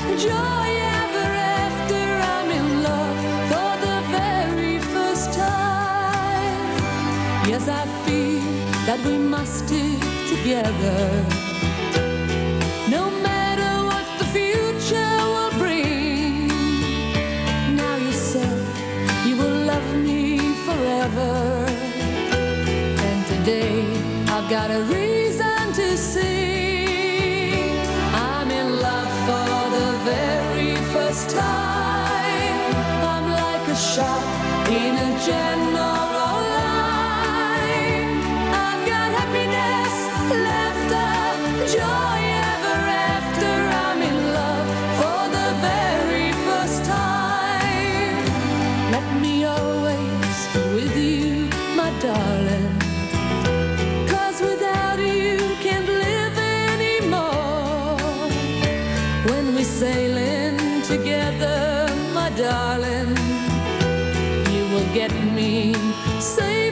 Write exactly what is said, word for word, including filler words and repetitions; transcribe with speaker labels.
Speaker 1: joy ever after. I'm in love for the very first time. Yes, I feel that we must stick together, no matter what the future will bring. Now you said you will love me forever, and today I've got a reason to sing. I'm in love for the very first time. I'm like a shot in a general line. I've got happiness, laughter, joy ever after. I'm in love for the very first time. Let me always be with you, my darling, 'cause without you can't live anymore. When we're sailing together, my darling, you will get me sailing